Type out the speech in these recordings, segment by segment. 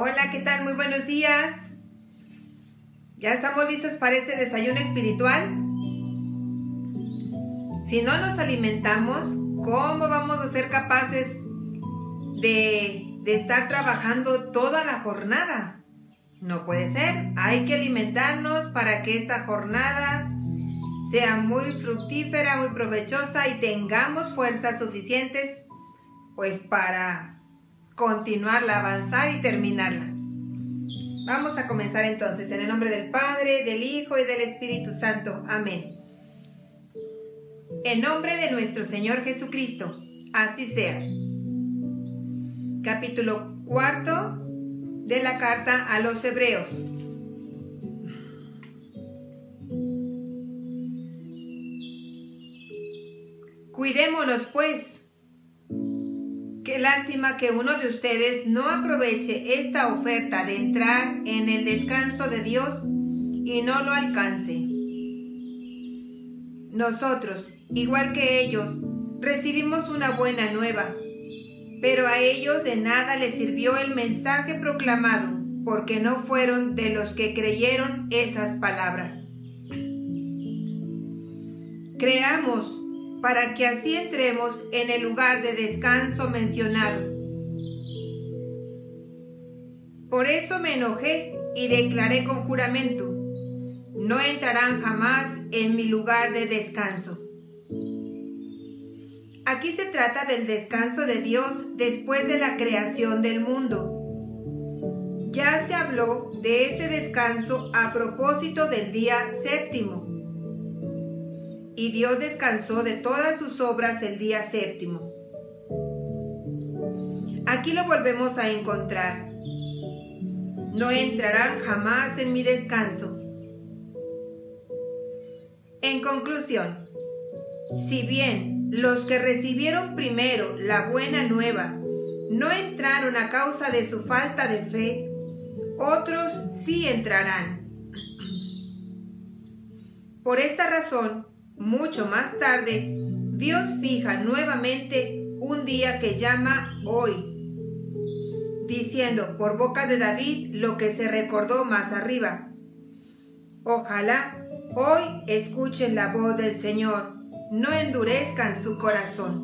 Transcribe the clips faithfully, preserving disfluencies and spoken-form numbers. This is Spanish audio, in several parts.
Hola, ¿qué tal? Muy buenos días. ¿Ya estamos listos para este desayuno espiritual? Si no nos alimentamos, ¿cómo vamos a ser capaces de, de estar trabajando toda la jornada? No puede ser. Hay que alimentarnos para que esta jornada sea muy fructífera, muy provechosa y tengamos fuerzas suficientes pues para continuarla, avanzar y terminarla. Vamos a comenzar entonces en el nombre del Padre, del Hijo y del Espíritu Santo. Amén. En nombre de nuestro Señor Jesucristo, así sea. Capítulo cuarto de la carta a los Hebreos. Cuidémonos pues. Qué lástima que uno de ustedes no aproveche esta oferta de entrar en el descanso de Dios y no lo alcance. Nosotros, igual que ellos, recibimos una buena nueva, pero a ellos de nada les sirvió el mensaje proclamado, porque no fueron de los que creyeron esas palabras. Creamos para que así entremos en el lugar de descanso mencionado. Por eso me enojé y declaré con juramento: no entrarán jamás en mi lugar de descanso. Aquí se trata del descanso de Dios después de la creación del mundo. Ya se habló de este descanso a propósito del día séptimo. Y Dios descansó de todas sus obras el día séptimo. Aquí lo volvemos a encontrar. No entrarán jamás en mi descanso. En conclusión, si bien los que recibieron primero la buena nueva no entraron a causa de su falta de fe, otros sí entrarán. Por esta razón, mucho más tarde, Dios fija nuevamente un día que llama hoy, diciendo por boca de David lo que se recordó más arriba: ojalá hoy escuchen la voz del Señor, no endurezcan su corazón.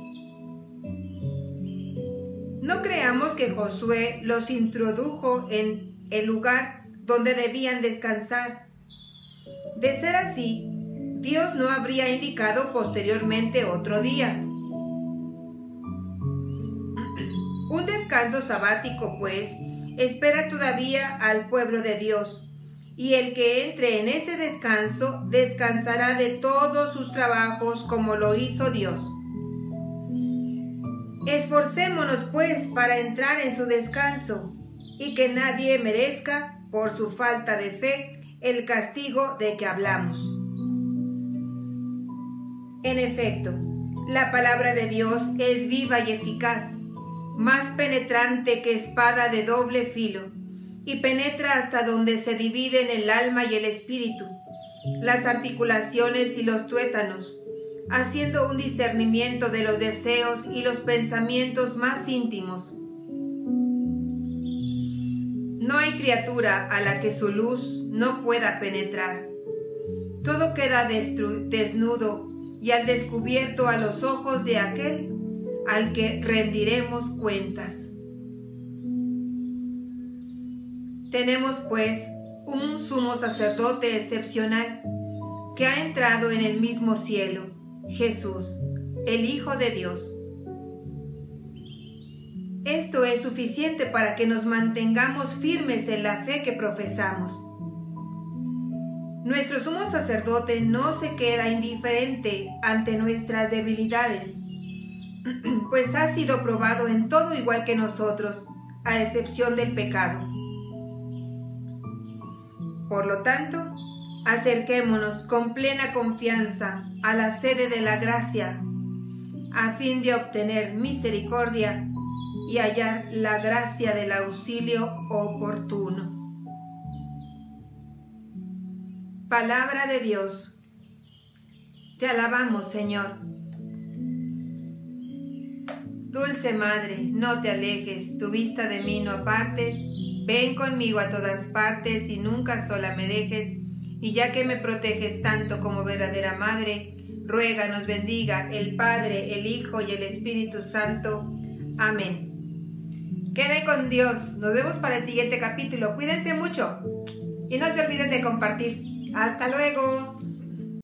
No creamos que Josué los introdujo en el lugar donde debían descansar. De ser así, Dios no habría indicado posteriormente otro día. Un descanso sabático, pues, espera todavía al pueblo de Dios, y el que entre en ese descanso descansará de todos sus trabajos como lo hizo Dios. Esforcémonos, pues, para entrar en su descanso, y que nadie merezca, por su falta de fe, el castigo de que hablamos. En efecto, la palabra de Dios es viva y eficaz, más penetrante que espada de doble filo, y penetra hasta donde se dividen el alma y el espíritu, las articulaciones y los tuétanos, haciendo un discernimiento de los deseos y los pensamientos más íntimos. No hay criatura a la que su luz no pueda penetrar. Todo queda desnudo y al descubierto a los ojos de aquel al que rendiremos cuentas. Tenemos, pues, un sumo sacerdote excepcional que ha entrado en el mismo cielo, Jesús, el Hijo de Dios. Esto es suficiente para que nos mantengamos firmes en la fe que profesamos. Nuestro sumo sacerdote no se queda indiferente ante nuestras debilidades, pues ha sido probado en todo igual que nosotros, a excepción del pecado. Por lo tanto, acerquémonos con plena confianza a la sede de la gracia, a fin de obtener misericordia y hallar la gracia del auxilio oportuno. Palabra de Dios. Te alabamos, Señor. Dulce Madre, no te alejes, tu vista de mí no apartes, Ven conmigo a todas partes y nunca sola me dejes, y ya que me proteges tanto como verdadera madre, ruega nos bendiga el Padre, el Hijo y el Espíritu Santo. Amén. Queden con Dios. Nos vemos para el siguiente capítulo. Cuídense mucho y no se olviden de compartir. ¡Hasta luego!